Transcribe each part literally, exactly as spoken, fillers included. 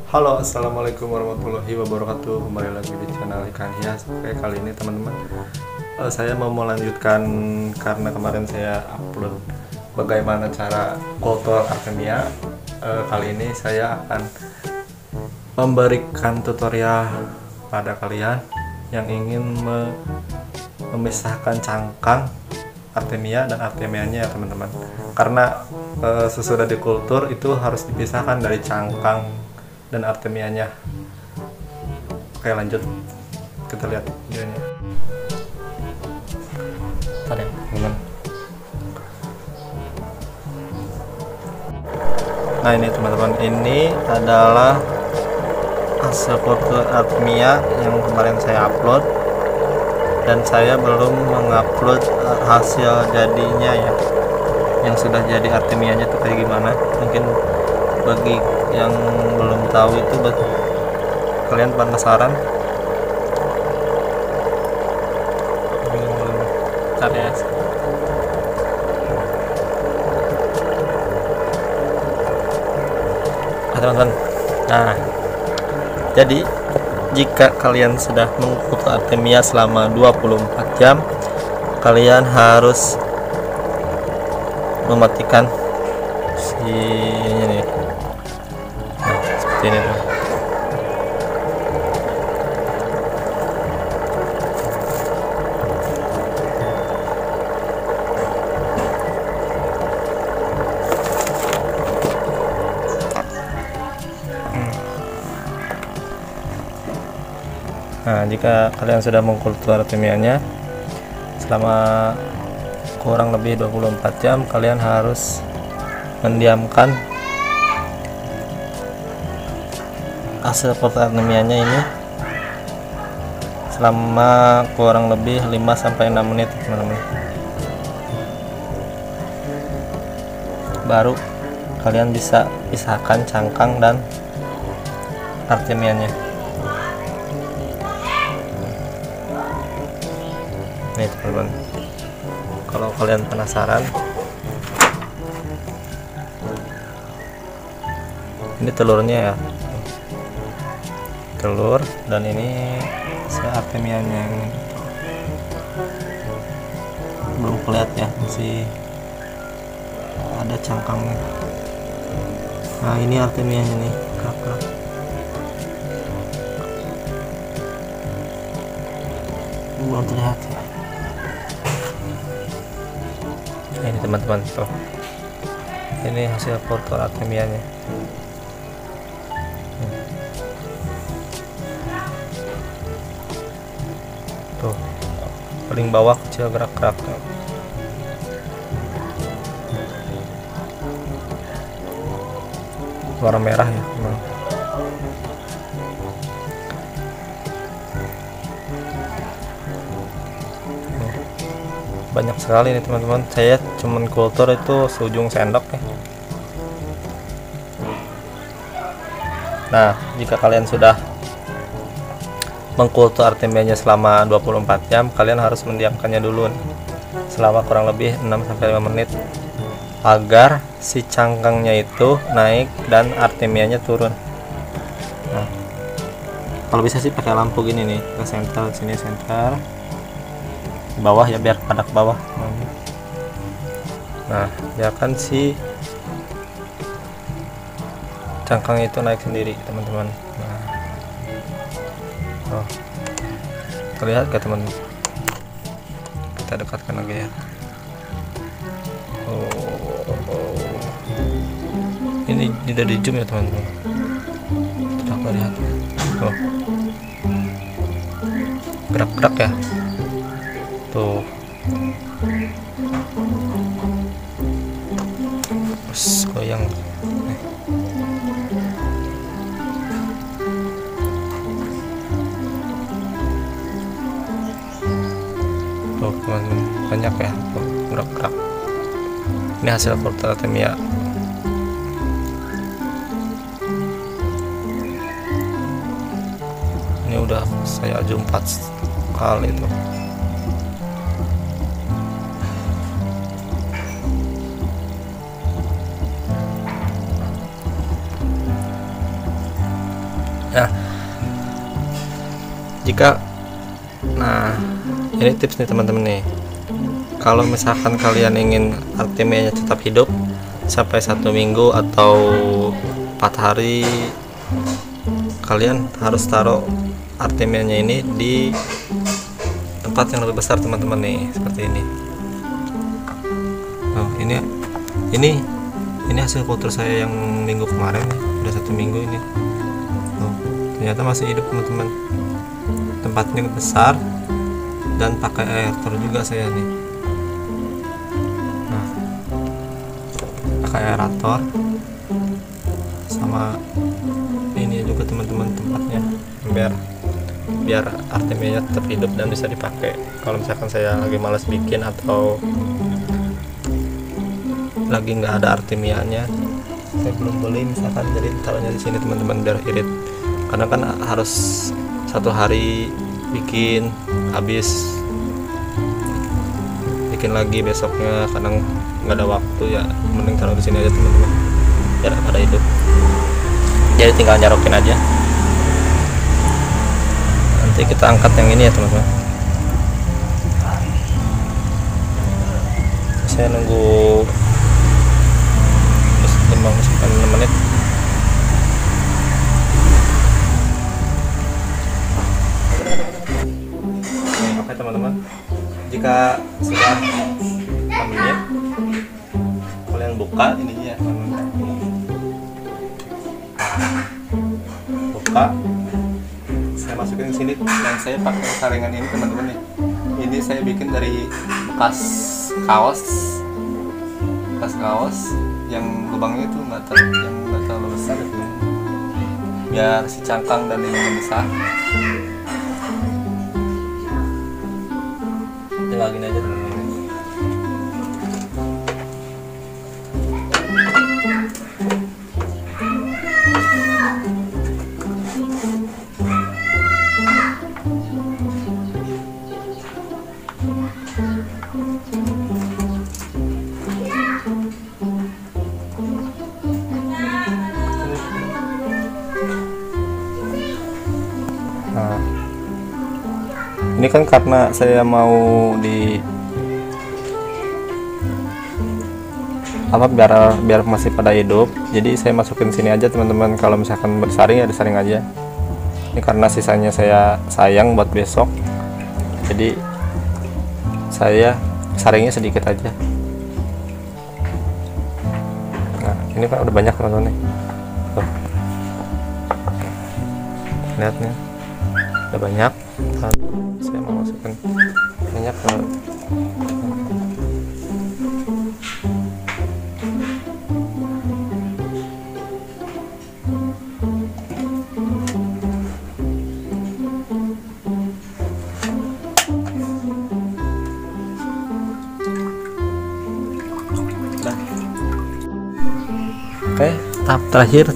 Halo, assalamualaikum warahmatullahi wabarakatuh. Kembali lagi di channel Ikan Hias. Oke, kali ini teman-teman, uh, saya mau melanjutkan karena kemarin saya upload bagaimana cara kultur Artemia. Uh, kali ini saya akan memberikan tutorial pada kalian yang ingin me memisahkan cangkang Artemia dan Artemianya ya teman-teman. Karena uh, sesudah dikultur itu harus dipisahkan dari cangkang dan Artemianya. Oke, lanjut, kita lihat videonya. Ada teman. Nah ini teman-teman, ini adalah hasil kultur Artemia yang kemarin saya upload, dan saya belum mengupload hasil jadinya ya, yang sudah jadi Artemianya tuh kayak gimana. Mungkin bagi yang belum tahu itu, kalian penasaran? Bentar ya. Nah, teman-teman. Nah, jadi jika kalian sudah mengkultur Artemia selama dua puluh empat jam, kalian harus mematikan si ini nih. Nah, seperti ini tuh. Nah, jika kalian sudah mengkultur Artemianya selama kurang lebih dua puluh empat jam, kalian harus mendiamkan hasil kultur Artemianya ini selama kurang lebih lima sampai enam menit teman-teman. Baru kalian bisa pisahkan cangkang dan Artemianya. Nih teman-teman, kalau kalian penasaran, ini telurnya ya, telur, dan ini si Artemianya yang belum kelihatan ya, masih ada cangkangnya. Nah ini Artemianya nih, kerak-kerak. Belum terlihat ya. Nah, ini teman-teman tuh, ini hasil kultur Artemianya. Tuh, paling bawah kecil gerak-gerak. Warna merah ya memang. Banyak sekali nih teman-teman, saya cuman kultur itu seujung sendok ya. Nah, jika kalian sudah mengkultur Artemianya selama dua puluh empat jam, kalian harus mendiamkannya dulu nih, selama kurang lebih enam sampai lima menit agar si cangkangnya itu naik dan Artemianya turun. Nah, kalau bisa sih pakai lampu gini nih, ke center sini, center bawah ya, biar pada ke bawah. Nah, biarkan si cangkang itu naik sendiri teman-teman. Nah, oh, terlihat gak teman? Kita dekatkan lagi ya. Oh, oh. Ini tidak di zoom ya teman-teman, tidak terlihat. Oh, gerak-gerak ya tuh. Terus goyang. Eh. Tuh teman-teman, banyak ya tuh, gerak-gerak. Ini hasil kultur Artemia. Ini udah saya zoom empat kali tuh. Jika nah ini tips nih teman-teman nih, kalau misalkan kalian ingin Artemia tetap hidup sampai satu minggu atau empat hari, kalian harus taruh Artemianya ini di tempat yang lebih besar teman-teman nih, seperti ini. Oh, ini ini ini hasil kultur saya yang minggu kemarin, udah satu minggu ini. Oh, ternyata masih hidup teman-teman. Tempatnya besar dan pakai aerator juga saya nih. Nah, pakai aerator sama ini juga teman-teman tempatnya, biar biar Artemia tetap hidup dan bisa dipakai. Kalau misalkan saya lagi malas bikin atau lagi nggak ada Artemianya, saya belum beli misalkan, jadi taruhnya di sini teman-teman biar irit. Karena kan harus satu hari bikin, habis bikin lagi besoknya, kadang nggak ada waktu ya, mending taruh di sini aja teman-teman biar pada hidup. Jadi tinggal nyarokin aja. Nanti kita angkat yang ini ya teman-teman. Saya nunggu lima sampai enam menit. Oke teman-teman, jika sudah enam menit, kalian buka ininya ya teman-teman. Buka, saya masukin sini, dan saya pakai saringan ini teman-teman nih. Ini saya bikin dari bekas kaos, bekas kaos yang lubangnya itu nggak terlalu yang nggak terlalu besar gitu, biar si cangkang dan ini bisa. Tinggal gini aja teman-teman. Nah, ini kan karena saya mau di apa biar biar masih pada hidup, jadi saya masukin sini aja teman-teman. Kalau misalkan bersaring ya disaring aja. Ini karena sisanya saya sayang buat besok, jadi saya saringnya sedikit aja. Nah, ini kan udah banyak teman-teman nih. Tuh. Lihat nih, udah banyak. Nah, saya mau masukin banyak ke Oke, tahap terakhir.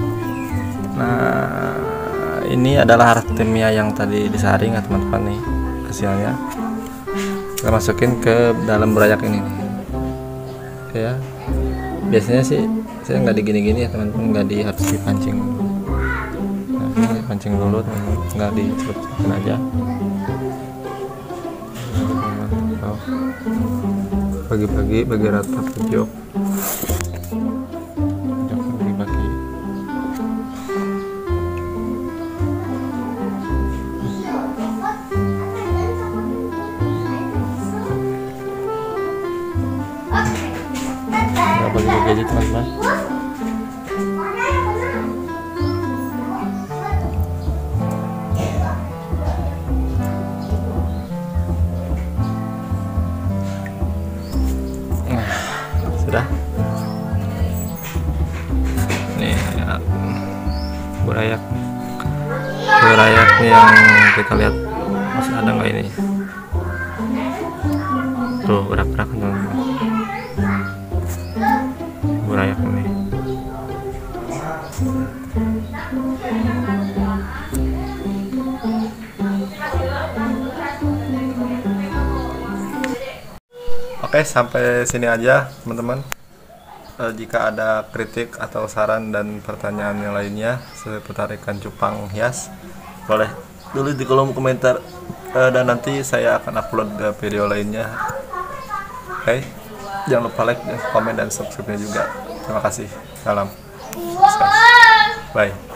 Nah, ini adalah Artemia yang tadi disaring ya teman-teman nih, hasilnya. Kita masukin ke dalam berayak ini nih. Oke ya. Biasanya sih saya nggak digini-gini ya teman-teman, nggak di harus dipancing. Nah, ini pancing dulu teman-teman, nggak dicelup-celupin aja. Bagi-bagi, bagi rata pojok. Bagi-bagi aja teman-teman. Nah, sudah. Nih ya, burayak burayaknya yang kita lihat masih ada nggak ini? Tuh gerak-gerak teman-teman. Burayak ini. Oke, sampai sini aja teman-teman. E, jika ada kritik atau saran dan pertanyaan yang lainnya seputar ikan cupang hias, boleh tulis di kolom komentar, uh, dan nanti saya akan upload uh, video lainnya. Oke, okay? Jangan lupa like, komen, dan subscribe-nya juga. Terima kasih. Salam. Bye.